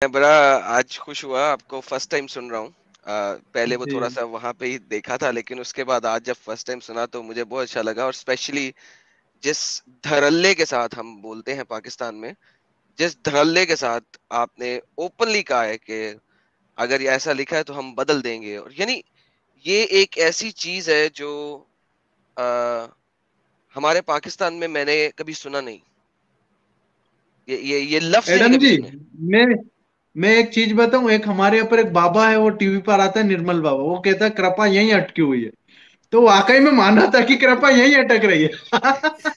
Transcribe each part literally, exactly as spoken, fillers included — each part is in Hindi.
मैं बड़ा आज खुश हुआ, आपको फर्स्ट टाइम सुन रहा हूँ। पहले वो थोड़ा जी सा वहां पे ही देखा था, लेकिन उसके बाद आज जब फर्स्ट टाइम सुना तो मुझे बहुत अच्छा लगा। और स्पेशली जिस धड़ल्ले के साथ हम बोलते हैं पाकिस्तान में, जिस धड़ल्ले के साथ आपने ओपनली कहा है कि अगर ये ऐसा लिखा है तो हम बदल देंगे, और यानी ये एक ऐसी चीज है जो आ, हमारे पाकिस्तान में मैंने कभी सुना नहीं। ये ये ये लफ्ज ही नहीं एडम कभी जी, सुने। मैं मैं एक चीज बताऊं। एक हमारे यहाँ पर एक बाबा है, वो टीवी पर आता है, निर्मल बाबा। वो कहता है कृपा यहीं अटकी हुई है। तो वाकई में माना था कि कृपा यहीं अटक रही है।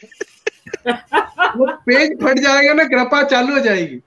वो पेज फट जाएगा ना, कृपा चालू हो जाएगी।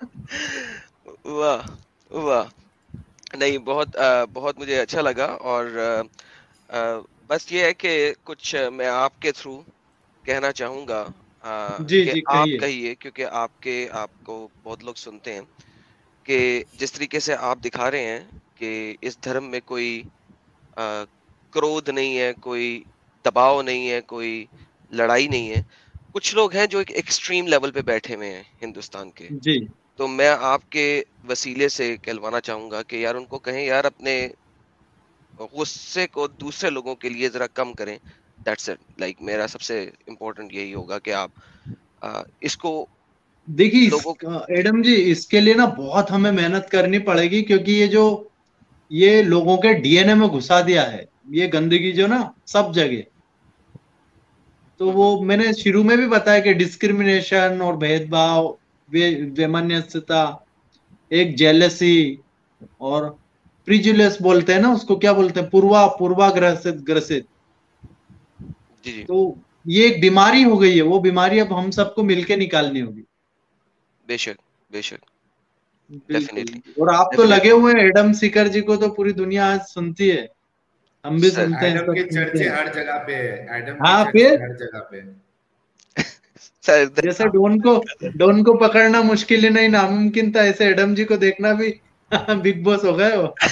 वाह, वाह। नहीं, बहुत अ, बहुत मुझे अच्छा लगा। और अ, अ, बस ये है कि कुछ अ, मैं आपके थ्रू कहना चाहूंगा, अ, जी कि जी, आप कहिए। कहिए, क्योंकि आपके आपको बहुत लोग सुनते हैं, कि जिस तरीके से आप दिखा रहे हैं कि इस धर्म में कोई अ, क्रोध नहीं है, कोई दबाव नहीं है, कोई लड़ाई नहीं है। कुछ लोग हैं जो एक एक्सट्रीम लेवल पे बैठे हुए हैं हिंदुस्तान के। जी तो मैं आपके वसीले से कहलवाना चाहूंगा कि यार उनको कहें, यार अपने गुस्से को दूसरे लोगों के लिए जरा कम करें। That's it. लाइक मेरा सबसे इम्पोर्टेंट यही होगा कि आप आ, इसको देखिए, इस लोगों। जी। एडम जी, इसके लिए ना बहुत हमें मेहनत करनी पड़ेगी, क्योंकि ये जो ये लोगों के डीएनए में घुसा दिया है, ये गंदगी जो ना सब जगह। तो हम्म, वो हम्म, मैंने शुरू में भी बताया कि डिस्क्रिमिनेशन और भेदभाव, वे वैमनस्यता, एक जेलसी, और प्रिजुडिस बोलते हैं ना उसको, क्या बोलते हैं, पूर्वा पूर्वाग्रसित ग्रसित। जी, जी। तो ये एक बीमारी हो गई है। वो बीमारी अब हम सबको मिलके निकालनी होगी। बेशक, बेशक। बिल्कुल। डेफिनेटली, और आप तो लगे डेफिनेटली। हुए हैं, एडम सीकर जी को तो पूरी दुनिया आज सुनती है। हम भी सर, सुनते हैं, एडम सब के सुनते चर्चे हैं। हर जगह पे है। एडम के हाँ, चर्चे फिर हर जगह पे है। सर जैसे द- डोन को डोन को पकड़ना मुश्किल ही नहीं नामुमकिन था, ऐसे एडम जी को देखना भी बिग बॉस हो गए वो।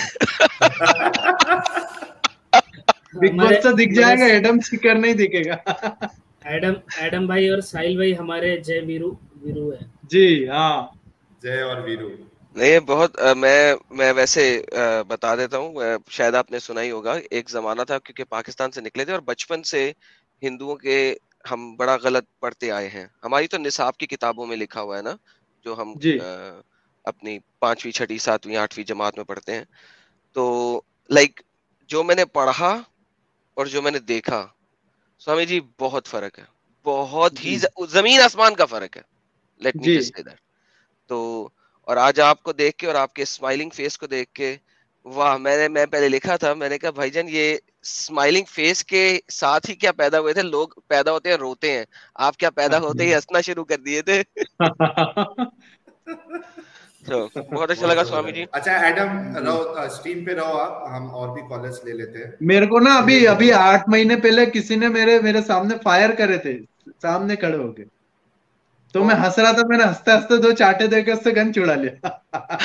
बिग हमारे बॉस तो दिख हमारे जाएगा, एडम सीकर नहीं दिखेगा। एडम एडम भाई और साहिल भाई हमारे जय वीरू वीरू है। जी हाँ। जय और वीरू। नहीं, बहुत अ, मैं मैं वैसे अ, बता देता हूँ। अ, शायद आपने सुना ही होगा, एक जमाना था, क्योंकि पाकिस्तान से निकले थे और बचपन से हिंदुओं के हम बड़ा गलत पढ़ते आए हैं। हमारी तो निसाब की किताबों में लिखा हुआ है ना, जो हम जी अ, अपनी पांचवी छठी सातवीं आठवीं जमात में पढ़ते हैं। तो लाइक जो मैंने पढ़ा और जो मैंने देखा, स्वामी जी, बहुत फर्क है। बहुत ही जी ज- जमीन आसमान का फर्क है। लेट मी जी। Just say that. तो और आज आपको देख के और आपके स्माइलिंग फेस को देख के, वाह। मैंने मैं पहले लिखा था, मैंने कहा भाईजान, ये स्माइलिंग फेस के साथ ही क्या पैदा हुए थे? लोग पैदा होते हैं रोते हैं, आप क्या पैदा होते ही हंसना शुरू कर दिए थे। तो बहुत अच्छा बहुत लगा स्वामी जी। जबरदस्त। अच्छा एडम, जी। रहो स्ट्रीम पे रहो आप, हम और भी कॉलर्स ले लेते हैं। मेरे को ना सुनील अभी अभी बोलिए। आठ महीने पहले किसी ने मेरे मेरे सामने फायर करे थे, सामने खड़े होके। तो मैं कौन? हंस रहा था, मैंने हंसते हंसते दो चाटे देके उससे गन छुड़ा लिया।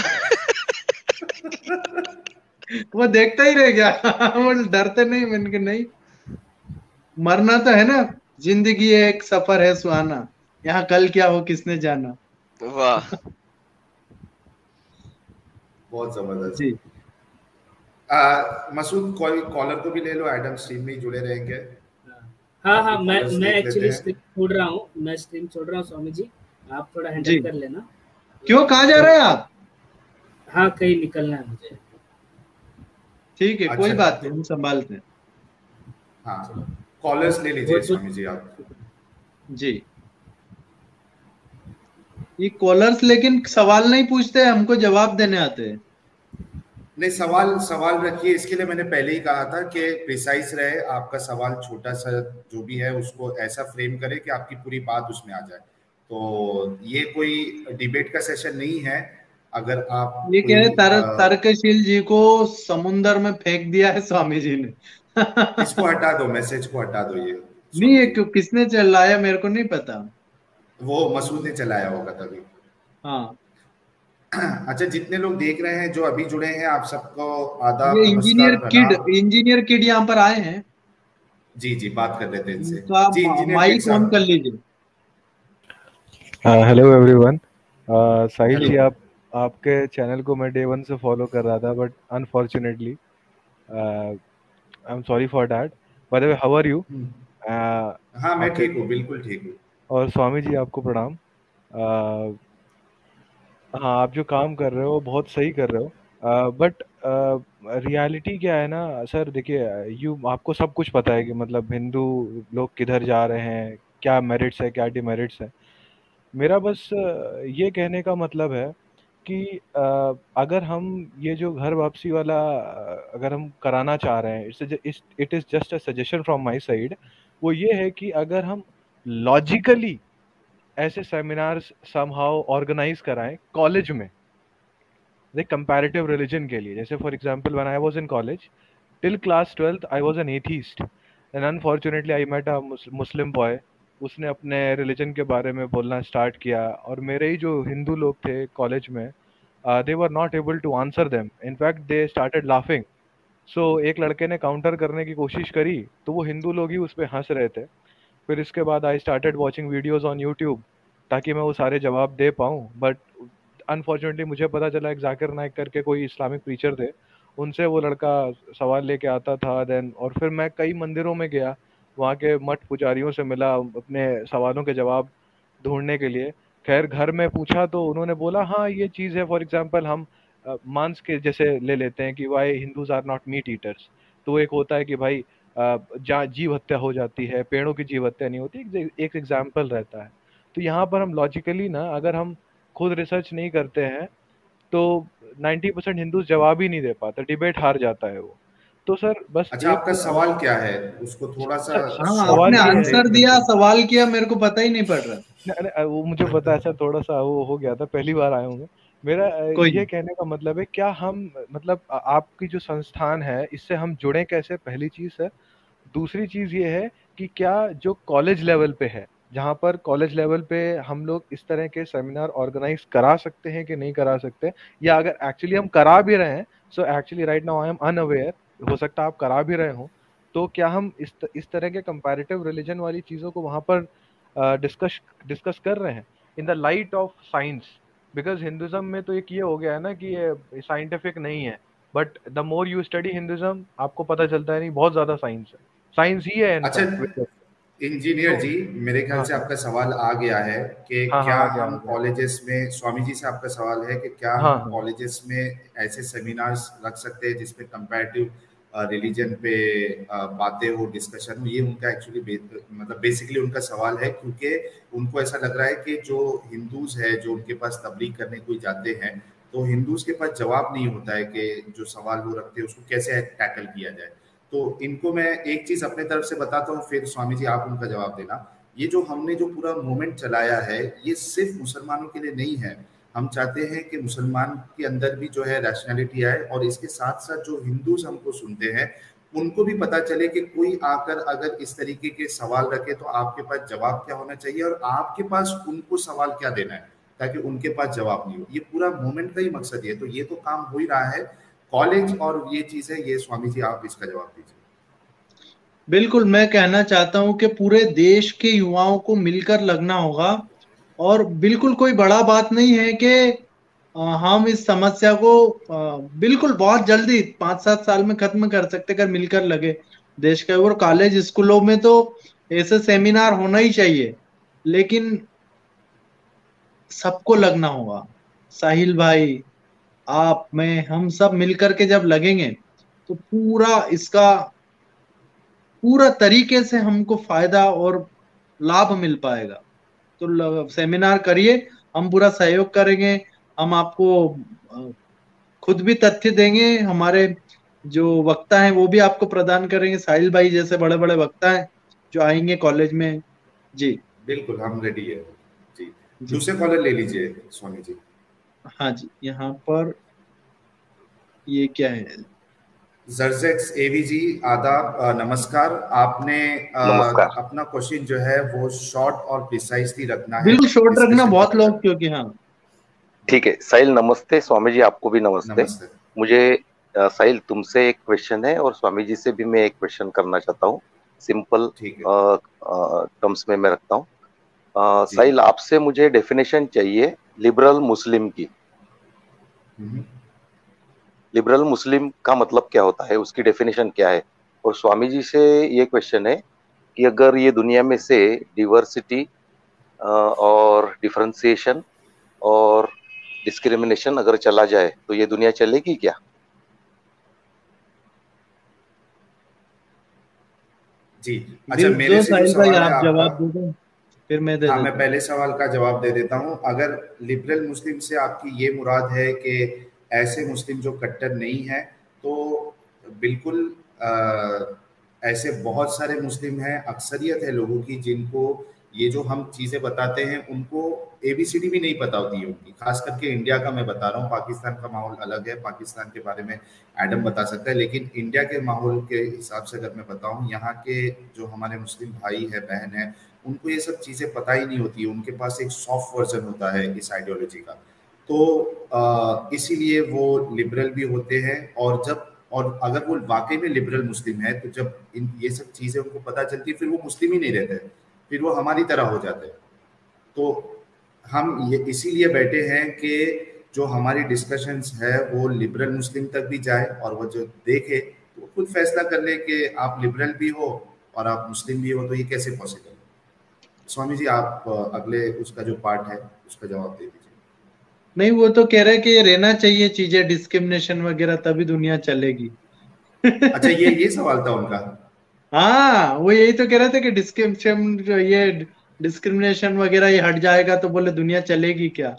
वो देखता ही रह गया। वो डरते नहीं, मैंने कहा नहीं, मरना तो है ना। जिंदगी एक सफर है सुहाना, यहाँ कल क्या हो किसने जाना। वाह। बहुत जबरदस्त। जी आ, मसूद, कोई कॉलर को भी ले लो, एडम स्ट्रीम में ही जुड़े रहेंगे। हाँ बाकी हाँ, मैं कॉलर्स मैं देख लेते एक्चुअली हैं। स्ट्रीम छोड़ रहा हूँ। मैं स्ट्रीम छोड़ रहा हूँ स्वामी जी, आप थोड़ा हैंडल जी। कर लेना। क्यों, कहाँ जा तो रहे हैं आप? हाँ, कहीं निकलना है मुझे। ठीक है, कोई अच्छा बात तो नहीं, हम संभालते हैं। हाँ, कॉलर्स ले लीजिए बहुत स्वामी बहुत जी आप। शुक्रिया। जी। ये कॉलर्स लेकिन सवाल नहीं पूछते, हमको जवाब देने आते हैं। नहीं, सवाल सवाल रखिए। इसके लिए मैंने पहले ही कहा था कि प्रिसाइज रहे आपका सवाल, छोटा सा जो भी है उसको ऐसा फ्रेम करें कि आपकी पूरी बात उसमें आ जाए। तो ये कोई डिबेट का सेशन नहीं है। अगर आप ये कह कोई रहे तर, अ, तर्कशील जी को समुंदर में फेंक दिया है स्वामी जी ने। इसको हटा दो, मैसेज को हटा दो ये, नहीं, स्वामी ये जी। क्यों, किसने चलाया मेरे को नहीं पता। वो मसूद ने चलाया होगा तभी। हाँ। अच्छा, जितने लोग देख रहे हैं जो अभी जुड़े हैं, आप सबको ये आदाब, इंजीनियर नमस्कार, किड प्रणाम। इंजीनियर किड यहाँ पर आए हैं। जी जी, बात कर लेते हैं इनसे। उनका जी मा- इंजीनियर किट माइक ऑन कर साहब। लीजिए। Hello everyone. साहिल जी जी, आप आपके चैनल को मैं डे वन से फॉलो कर रहा था, but unfortunately I am sorry for that. By the way, how are you? हाँ मैं ठीक हूँ, बिल्कुल ठीक हूँ। और स्वामी जी आपको प्रणाम। uh, हाँ, आप जो काम कर रहे हो बहुत सही कर रहे हो, बट रियलिटी क्या है ना सर, देखिए, यू आपको सब कुछ पता है कि मतलब हिंदू लोग किधर जा रहे हैं, क्या मेरिट्स है, क्या डिमेरिट्स है। मेरा बस अ, ये कहने का मतलब है कि अ, अगर हम ये जो घर वापसी वाला अ, अगर हम कराना चाह रहे हैं, it's it is just a suggestion from my side. वो ये है कि अगर हम लॉजिकली ऐसे सेमिनार्स समहाउ ऑर्गेनाइज कराएं कॉलेज में, लाइक कंपैरेटिव रिलीजन के लिए। जैसे for example, when I was in college till class twelfth I was an atheist, and unfortunately I met a Muslim boy. उसने अपने रिलीजन के बारे में बोलना स्टार्ट किया, और मेरे ही जो हिंदू लोग थे कॉलेज में, they were not able to answer them, in fact they started laughing. So एक लड़के ने काउंटर करने की कोशिश करी, तो वो हिंदू लोग ही उस पर हंस रहे थे। फिर इसके बाद I started watching videos on YouTube, ताकि मैं वो सारे जवाब दे पाऊँ। बट अनफॉर्चुनेटली मुझे पता चला एक जाकिर नाइक करके कोई इस्लामिक प्रीचर थे, उनसे वो लड़का सवाल लेके आता था। देन और फिर मैं कई मंदिरों में गया, वहाँ के मठ पुजारियों से मिला अपने सवालों के जवाब ढूंढने के लिए। खैर, घर में पूछा तो उन्होंने बोला हाँ ये चीज़ है। फॉर एग्जांपल, हम अ, मांस के जैसे ले लेते हैं कि why Hindus are not meat eaters. तो एक होता है कि भाई अ, जहाँ जीव हत्या हो जाती है, पेड़ों की जीव हत्या नहीं होती, एक एक एग्जाम्पल रहता है। तो यहाँ पर हम लॉजिकली ना, अगर हम खुद रिसर्च नहीं करते हैं तो नाइन्टी परसेंट हिंदूज जवाब ही नहीं दे पाते, डिबेट हार जाता है वो। तो सर बस अच्छा, एक आपका सवाल क्या है, उसको थोड़ा सा सर, हाँ, सवाल आपने शॉर्ट में ये है, आंसर ब्रेक दिया, करके। सवाल किया, मेरे को पता ही नहीं पड़ रहा। नहीं, नहीं, वो मुझे पता है सर, थोड़ा सा वो हो गया था, पहली बार आया हूँ मैं। मेरा अ, कोई ये नहीं। कहने का मतलब है, क्या हम मतलब आ- आपकी जो संस्थान है इससे हम जुड़े कैसे, पहली चीज है। दूसरी चीज ये है कि क्या जो कॉलेज लेवल पे है, जहाँ पर कॉलेज लेवल पे हम लोग इस तरह के सेमिनार ऑर्गेनाइज करा सकते हैं कि नहीं करा सकते, या अगर एक्चुअली हम करा भी रहे हैं, so actually right now I am unaware, हो सकता है आप करा भी रहे हो, तो क्या हम इस इस तरह के कंपैरेटिव रिलीजन वाली चीजों को वहां पर डिस्कस डिस्कस कर रहे हैं in the light of science? Because Hinduism में तो एक ये हो गया है ना कि ये साइंटिफिक नहीं है, but the more you study Hinduism आपको पता चलता है नहीं, बहुत ज्यादा साइंस है, साइंस ही है अच्छा इनफैक्ट। इंजीनियर तो जी, मेरे ख्याल हाँ से हाँ आपका सवाल आ गया है कि हाँ हाँ, क्या आ गया आ हम गया। कॉलेजेस में, स्वामी जी से आपका सवाल है कि क्या हाँ हम हाँ कॉलेजेस में ऐसे सेमिनार्स रख सकते हैं जिसमें कंपैरेटिव रिलीजन पे अ, बातें हो, डिस्कशन हो। ये उनका एक्चुअली बे, मतलब बेसिकली उनका सवाल है, क्योंकि उनको ऐसा लग रहा है कि जो हिंदूज है जो उनके पास तबलीग करने कोई जाते हैं, तो हिंदूज के पास जवाब नहीं होता है कि जो सवाल वो रखते हैं उसको कैसे टैकल किया जाए। तो इनको मैं एक चीज अपने तरफ से बताता हूँ, फिर स्वामी जी आप उनका जवाब देना। ये जो हमने जो पूरा मूवमेंट चलाया है, ये सिर्फ मुसलमानों के लिए नहीं है। हम चाहते हैं कि मुसलमान के अंदर भी जो है रैशनैलिटी आए, और इसके साथ साथ जो हिंदूज हमको सुनते हैं उनको भी पता चले कि कोई आकर अगर इस तरीके के सवाल रखे तो आपके पास जवाब क्या होना चाहिए, और आपके पास उनको सवाल क्या देना है ताकि उनके पास जवाब नहीं हो। ये पूरा मूवमेंट का ही मकसद है। तो ये तो काम हो ही रहा है कॉलेज, और ये चीज है, ये स्वामी जी आप इसका जवाब दीजिए। बिल्कुल, मैं कहना चाहता हूं कि पूरे देश के युवाओं को मिलकर लगना होगा, और बिल्कुल कोई बड़ा बात नहीं है कि अ, हम इस समस्या को अ, बिल्कुल बहुत जल्दी पांच सात साल में खत्म कर सकते अगर मिलकर लगे देश के। और कॉलेज स्कूलों में तो ऐसे सेमिनार होना ही चाहिए, लेकिन सबको लगना होगा। साहिल भाई, आप, मैं, हम सब मिलकर के जब लगेंगे तो पूरा इसका पूरा तरीके से हमको फायदा और लाभ मिल पाएगा। तो ल- सेमिनार करिए, हम पूरा सहयोग करेंगे। हम आपको अ, खुद भी तथ्य देंगे, हमारे जो वक्ता हैं वो भी आपको प्रदान करेंगे, साहिल भाई जैसे बड़े बड़े वक्ता हैं जो आएंगे कॉलेज में। जी बिल्कुल हम रेडी है जी। जी। दूसरे कॉलर ले लीजिए स्वामी जी। हाँ जी, यहाँ पर ये क्या है? जर्जेक्स एवी जी, आदाब, अ, नमस्कार। आपने अ, नमस्कार। अपना क्वेश्चन जो है वो शॉर्ट और प्रिसाइसली रखना है बिल्कुल शॉर्ट रखना, डिस्कशन बहुत खत्म लोग, करना। क्योंकि हाँ। ठीक है साहिल, नमस्ते। स्वामी जी आपको भी नमस्ते। नमस्ते। मुझे अ, साहिल तुमसे एक क्वेश्चन है और स्वामी जी से भी मैं एक क्वेश्चन करना चाहता हूँ। सिंपल ठीक है टर्म्स में मैं रखता हूँ। अ, जी। साहिल, आपसे मुझे डेफिनेशन चाहिए लिबरल मुस्लिम की। लिबरल मुस्लिम का मतलब क्या होता है, उसकी डेफिनेशन क्या है? और स्वामी जी से ये क्वेश्चन है कि अगर ये दुनिया में से डिवर्सिटी और डिफरेंशिएशन और डिस्क्रिमिनेशन अगर चला जाए तो ये दुनिया चलेगी क्या? जी अच्छा, मेरे जो से जो साहिल भाई सवाल है आप आपका, जवाब दे दो, फिर मैं दे हाँ देता मैं हूँ। पहले सवाल का जवाब दे देता हूँ। अगर लिबरल मुस्लिम से आपकी ये मुराद है कि ऐसे मुस्लिम जो कट्टर नहीं है, तो बिल्कुल अ, ऐसे बहुत सारे मुस्लिम हैं, अक्सरियत है लोगों की जिनको ये जो हम चीज़ें बताते हैं उनको एबीसीडी भी नहीं पता होती है उनकी, खास करके इंडिया का मैं बता रहा हूँ। पाकिस्तान का माहौल अलग है, पाकिस्तान के बारे में एडम बता सकता है, लेकिन इंडिया के माहौल के हिसाब से अगर मैं बताऊँ, यहाँ के जो हमारे मुस्लिम भाई है बहन है, उनको ये सब चीज़ें पता ही नहीं होती है। उनके पास एक सॉफ्ट वर्जन होता है इस आइडियोलॉजी का, तो इसीलिए वो लिबरल भी होते हैं। और जब और अगर वो वाकई में लिबरल मुस्लिम है, तो जब इन ये सब चीज़ें उनको पता चलती है, फिर वो मुस्लिम ही नहीं रहते, फिर वो हमारी तरह हो जाते हैं। तो हम ये इसीलिए बैठे हैं कि जो हमारी डिस्कशंस है वो लिबरल मुस्लिम तक भी जाए, और वो जो देखे तो वो खुद फैसला कर ले कि आप लिबरल भी हो और आप मुस्लिम भी हो, तो ये कैसे पॉसिबल है। स्वामी जी, आप अगले उसका जो पार्ट है उसका जवाब दे दीजिए। नहीं, वो तो कह रहे हैं कि रहना चाहिए चीजें, डिस्क्रिमिनेशन वगैरह, तभी दुनिया चलेगी। अच्छा, ये ये सवाल था उनका। हाँ, वो यही तो कह रहे थे कि डिस्क्रिमिनेशन, ये डिस्क्रिमिनेशन वगैरह ये हट जाएगा तो बोले दुनिया चलेगी क्या।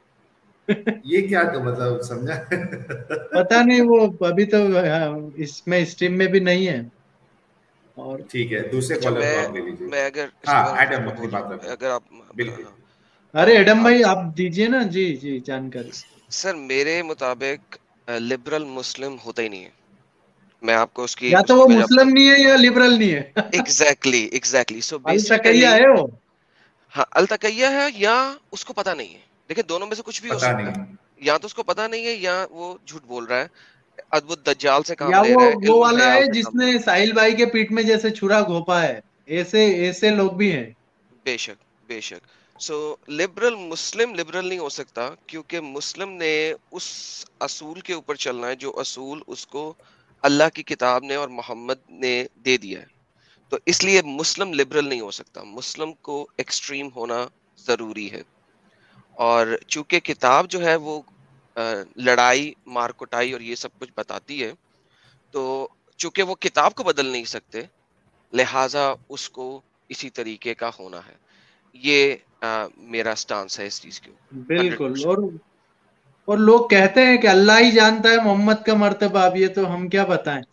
ये क्या, तो मतलब समझा। पता नहीं, वो अभी तो हाँ, इसमें स्ट्रीम में भी नहीं है। और ठीक है, दूसरे अच्छा, कॉलर को मैं आप ले लीजिए। मैं अगर इसके बारे हाँ में कुछ एडम, मैं अपनी बोलूं, बात रखें। अगर आप बिल्कुल। हाँ, अरे एडम आप भाई आप दीजिए ना, जी जी जानकारी। सर मेरे मुताबिक लिबरल मुस्लिम होता ही नहीं है। मैं आपको उसकी या तो उसकी वो वजह मुस्लिम बता नहीं है या लिबरल नहीं है। एग्जैक्टली एग्जैक्टली सो अल बेसिकली, तकैया है वो। हाँ अल्तकैया है या उसको पता नहीं है। देखिए दोनों में से कुछ भी हो पता सकता है। नहीं। या तो उसको पता नहीं है या वो झूठ बोल रहा है, अद्भुत दज्जाल से काम या ले वो रहा है, वो इल्म वाला हयाल है से काम ले रहा जिसने साहिल भाई के पीठ में जैसे छुरा घोपा है। ऐसे ऐसे लोग भी हैं। है। बेशक बेशक। सो लिबरल मुस्लिम लिबरल नहीं हो सकता, क्योंकि मुस्लिम ने उस असूल के ऊपर चलना है जो असूल उसको अल्लाह की किताब ने और मोहम्मद ने दे दिया है। तो इसलिए मुस्लिम लिबरल नहीं हो सकता, मुस्लिम को एक्सट्रीम होना जरूरी है। और चूंकि किताब जो है वो अ, लड़ाई मार कुटाई और ये सब कुछ बताती है, तो चूंकि वो किताब को बदल नहीं सकते, लिहाजा उसको इसी तरीके का होना है। ये अ, मेरा स्टांस है इस चीज के ऊपर हंड्रेड बिल्कुल। परसेंट और और लोग कहते हैं कि अल्लाह ही जानता है मोहम्मद का मर्तबा, अब ये तो हम क्या बताएं।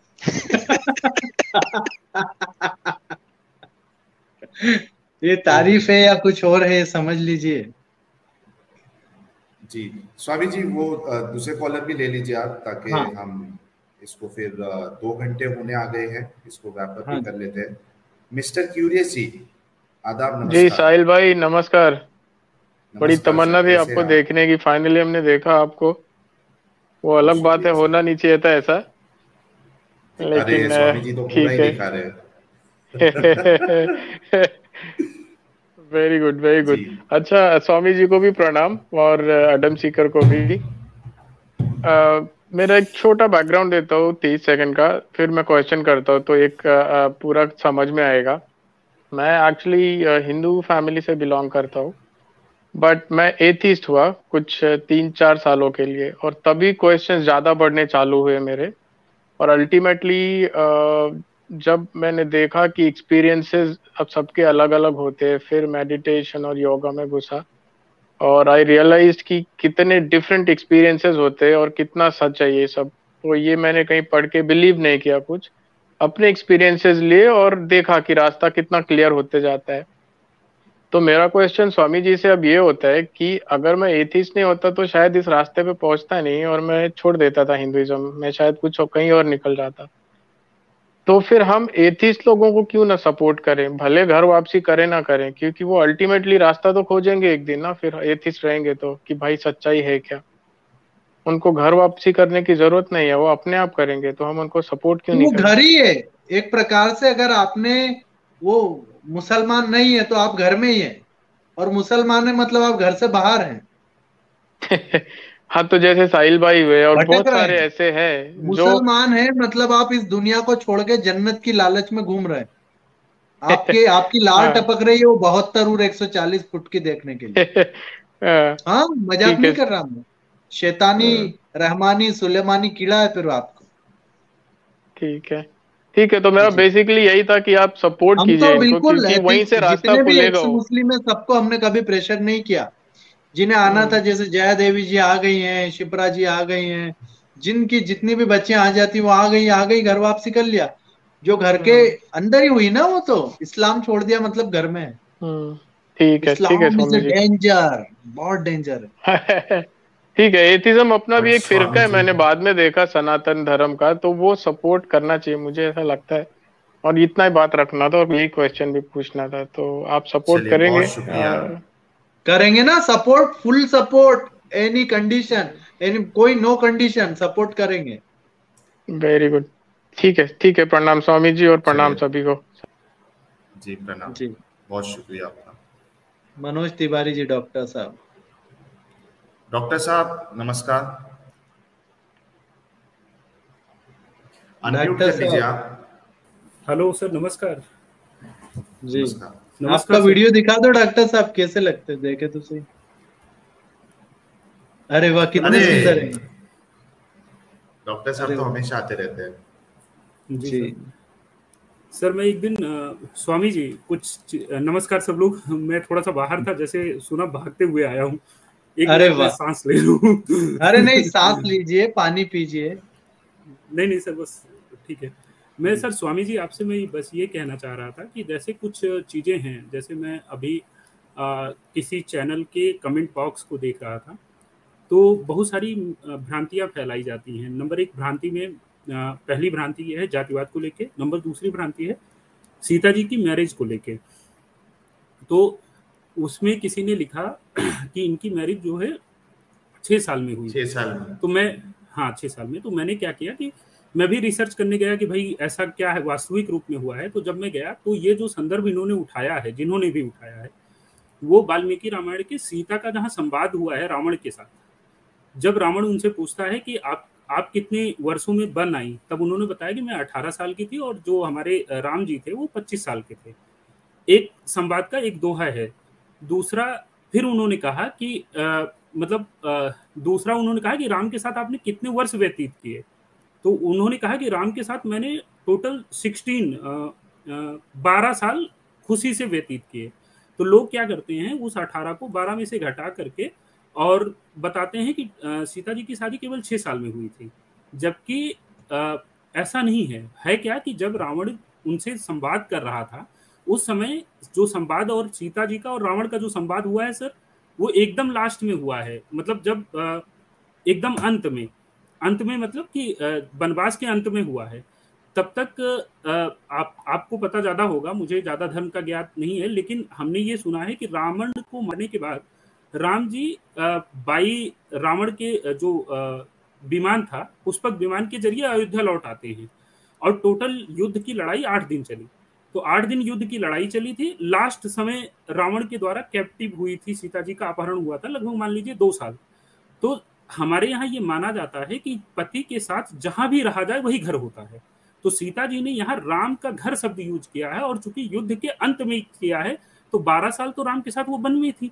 ये तो तारीफ है या कुछ और है, समझ लीजिए। जी स्वामी जी, वो अ, दूसरे कॉलर भी ले लीजिए आप, ताकि हाँ हम इसको फिर अ, दो घंटे होने आ गए हैं, इसको रैप अप भी हाँ कर लेते हैं। मिस्टर क्यूरियस जी, आदाब, जी नमस्कार। साहिल भाई नमस्कार। बड़ी नमस्कार तमन्ना सर, थी कैसे हैं आपको आप? देखने की, फाइनली हमने देखा आपको। वो बहुत अलग बात है, शुक्रिया सर। होना नहीं चाहिए था ऐसा, अरे लेकिन अ, स्वामी जी तो पूरा ही ठीक है। दिखा रहे हैं। वेरी गुड वेरी जी गुड। अच्छा, स्वामी जी को भी प्रणाम और अडम सीकर को भी। अ, मेरा एक छोटा बैकग्राउंड देता हूँ तीस सेकंड का, फिर मैं क्वेश्चन करता हूँ तो एक अ, पूरा समझ में आएगा। मैं एक्चुअली हिंदू फैमिली से बिलोंग करता हूँ, बट मैं एथिस्ट हुआ कुछ तीन चार सालों के लिए, और तभी क्वेश्चंस ज़्यादा बढ़ने चालू हुए मेरे। और अल्टीमेटली जब मैंने देखा कि एक्सपीरियंसेस अब सबके अलग अलग होते हैं, फिर मेडिटेशन और योगा में घुसा, और आई रियलाइज कि कितने डिफरेंट एक्सपीरियंसेस होते हैं और कितना सच है ये सब। तो ये मैंने कहीं पढ़ के बिलीव नहीं किया कुछ, अपने एक्सपीरियंसेस लिए और देखा कि रास्ता कितना क्लियर होते जाता है। तो मेरा क्वेश्चन स्वामी जी से अब ये होता है कि अगर मैं एथिस्ट नहीं होता तो शायद इस रास्ते पे पहुंचता नहीं, और मैं छोड़ देता था हिंदुइज्म, मैं शायद कुछ और कहीं और निकल जाता। तो फिर हम एथिस्ट लोगों को क्यों ना सपोर्ट करें, भले घर वापसी करें ना करें, क्योंकि वो अल्टीमेटली रास्ता तो खोजेंगे एक दिन ना, फिर एथिस्ट रहेंगे तो, कि भाई सच्चाई है क्या। उनको घर वापसी करने की जरूरत नहीं है, वो अपने आप करेंगे, तो हम उनको सपोर्ट क्यों तो नहीं वो करें। घर ही है एक प्रकार से। अगर आपने वो मुसलमान नहीं है तो आप घर में ही है, और मुसलमान है मतलब आप घर से बाहर हैं। हाँ, तो जैसे साहिल भाई हुए और भटक बहुत रहे सारे हैं। ऐसे हैं जो मुसलमान है मतलब आप इस दुनिया को छोड़ के जन्नत की लालच में घूम रहे हैं। आपके आपकी लार हाँ टपक रही है वो बहत्तर और एक सौ चालीस फुट की देखने के लिए। हाँ, हाँ, मजाक ठीक है। नहीं कर रहा मैं। शैतानी हाँ, रहमानी सुलेमानी कीड़ा है फिर आपको। ठीक है ठीक है, तो मेरा जी, बेसिकली यही था कि आप सपोर्ट हम तो कीजिए इनको, बिल्कुल क्योंकि वहीं से एथिक्स रास्ता जितने भी खुलेगा एक्स वो। मुस्लिम है सबको हमने कभी प्रेशर नहीं किया। जिन्हें आना था हम्म जैसे जया देवी जी आ गई हैं, शिप्रा जी आ गई हैं, जिनकी जितनी भी बच्चियां आ जाती वो आ गई आ गई घर वापसी कर लिया। जो घर के हम्म अंदर ही हुई ना वो तो इस्लाम छोड़ दिया मतलब घर में है। हम्म, ठीक है ठीक है Islam is Swami uh ji. Danger, बहुत डेंजर है। ठीक है, एथिज्म अपना बट भी एक फिरका स्वामी है, जी, मैंने बाद में देखा सनातन धर्म का, तो वो सपोर्ट करना चाहिए, मुझे ऐसा लगता है। और इतना ही बात रखना था और यही क्वेश्चन भी पूछना था, तो आप सपोर्ट चलिए करेंगे? बहुत शुक्रिया। करेंगे ना support, full support, any condition, any कोई नो कंडीशन सपोर्ट करेंगे। Very good. ठीक है ठीक है, प्रणाम स्वामी जी और प्रणाम चलिए सभी को। जी, प्रणाम। जी, बहुत शुक्रिया आपका। मनोज तिवारी जी डॉक्टर साहब। डॉक्टर साहब नमस्कार, अनम्यूट डॉक्टर कर लीजिए साहब आप। हेलो सर, नमस्कार। जी, नमस्कार। आपका नमस्कार सर। वीडियो दिखा दो डॉक्टर साहब, कैसे लगते हैं, देखे तो सही। अरे वाह, हेलो कितने अरे, सुंदर हैं। डॉक्टर साहब अरे तो वाह। हमेशा आते रहते हैं। जी जी, सर। सर मैं एक दिन अ, स्वामी जी कुछ चि- अ, नमस्कार सब लोग। मैं थोड़ा सा बाहर था, जैसे सुना भागते हुए आया हूँ। एक अरे मिनट में वाह। सांस ले लूँ। अरे नहीं, सांस लीजिए, पानी पीजिए। नहीं नहीं सर, बस ठीक है। मैं जी, सर स्वामी जी आपसे मैं बस ये कहना चाह रहा था कि जैसे कुछ चीज़ें हैं, जैसे मैं अभी अ, किसी चैनल के कमेंट बॉक्स को देख रहा था, तो बहुत सारी अ, भ्रांतियां फैलाई जाती हैं। नंबर एक भ्रांति में अ, पहली भ्रांति ये है जातिवाद को लेके। नंबर दूसरी भ्रांति है सीता जी की मैरिज को लेके। तो उसमें किसी ने लिखा कि इनकी मैरिज जो है छः साल में हुई छह थी। साल में तो मैं, हाँ छः साल में, तो मैंने क्या किया कि मैं भी रिसर्च करने गया कि भाई ऐसा क्या है वास्तविक रूप में हुआ है। तो जब मैं गया तो ये जो संदर्भ इन्होंने उठाया है, जिन्होंने भी उठाया है, वो वाल्मीकि रामायण की सीता का जहाँ संवाद हुआ है रावण के साथ। जब रावण उनसे पूछता है कि आप आप कितने वर्षों में बन आई, तब उन्होंने बताया कि मैं अठारह साल की थी और जो हमारे राम जी थे वो पच्चीस साल के थे। एक संवाद का एक दोहा है। दूसरा, फिर उन्होंने कहा कि अ, मतलब अ, दूसरा उन्होंने कहा कि राम के साथ आपने कितने वर्ष व्यतीत किए। तो उन्होंने कहा कि राम के साथ मैंने टोटल सिक्सटीन बारह साल खुशी से व्यतीत किए। तो लोग क्या करते हैं, उस अठारह को बारह में से घटा करके और बताते हैं कि अ, सीता जी की शादी केवल छः साल में हुई थी। जबकि अ, ऐसा नहीं है। है क्या कि जब रावण उनसे संवाद कर रहा था, उस समय जो संवाद और सीता जी का और रावण का जो संवाद हुआ है सर, वो एकदम लास्ट में हुआ है। मतलब जब अ, एकदम अंत में, अंत में मतलब कि अ, वनवास के अंत में हुआ है। तब तक अ, आप आपको पता ज़्यादा होगा, मुझे ज़्यादा धर्म का ज्ञात नहीं है, लेकिन हमने ये सुना है कि रावण को मारने के बाद राम जी अ, बाई रावण के अ, जो अ, विमान था, पुष्पक विमान के जरिए अयोध्या लौट आते हैं। और टोटल युद्ध की लड़ाई आठ दिन चली। तो आठ दिन युद्ध की लड़ाई चली थी। लास्ट समय रावण के द्वारा कैप्टिव हुई थी सीता जी, का अपहरण हुआ था लगभग मान लीजिए दो साल। तो हमारे यहाँ ये माना जाता है कि पति के साथ जहां भी रहा जाए वही घर होता है। तो सीता जी ने यहाँ राम का घर शब्द यूज किया है, और चूंकि युद्ध के अंत में किया है, तो बारह साल तो राम के साथ वो वन में थी।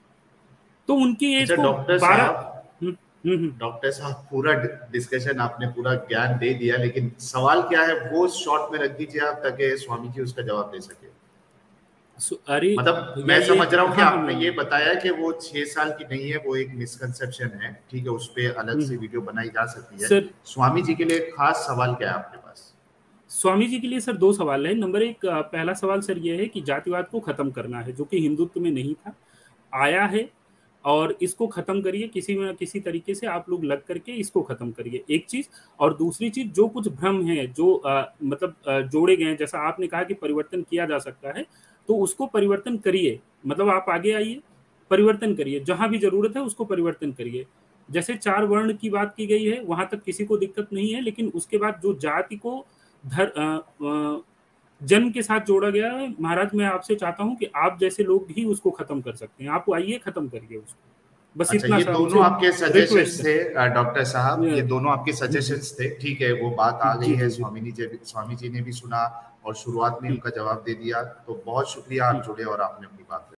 तो उनकी एज अच्छा को डॉक्टर बारह। साहब, हम्म हम्म हम्म। डॉक्टर साहब पूरा डिस्कशन आपने पूरा ज्ञान दे दिया, लेकिन सवाल क्या है वो शॉर्ट में रख दीजिए आप, ताकि स्वामी जी उसका जवाब दे सके। सो- अरे मतलब भैया मैं ये, समझ रहा हूँ कि हाँ हाँ आपने मैं, ये बताया कि वो छह साल की नहीं है, वो एक मिसकंसेप्शन है, ठीक है, उस पर अलग हम्म से हम्म। वीडियो बनाई जा सकती है। सर स्वामी जी के लिए खास सवाल क्या है आपके पास? स्वामी जी के लिए सर दो सवाल है। नंबर एक, अ, पहला सवाल सर ये है कि जातिवाद को खत्म करना है, जो कि हिंदुत्व में नहीं था, आया है, और इसको खत्म करिए किसी न किसी तरीके से। आप लोग लग करके इसको खत्म करिए, एक चीज। और दूसरी चीज, जो कुछ भ्रम है जो अ, मतलब अ, जोड़े गए हैं, जैसा आपने कहा कि परिवर्तन किया जा सकता है, तो उसको परिवर्तन करिए। मतलब आप आगे आइए, परिवर्तन करिए, जहां भी जरूरत है उसको परिवर्तन करिए। जैसे चार वर्ण की बात की गई है, वहां तक किसी को दिक्कत नहीं है, लेकिन उसके बाद जो जाति को धर अ, अ, जन्म के साथ जोड़ा गया है, महाराज मैं आपसे चाहता हूं कि आप जैसे लोग ही उसको खत्म कर सकते हैं। आप आइए, खत्म करिए उसको। बस अच्छा, इतना ये सा दोनों आपके सजेशंस रिक्वेस्ट थे डॉक्टर साहब, है। ये दोनों आपके सजेशंस थे, ठीक है, वो बात आ गई जी है, जी जी स्वामी जी स्वामी जी ने भी सुना और शुरुआत में जी उनका जवाब दे दिया, तो बहुत शुक्रिया, जी आप जुड़े और आपने अपनी बात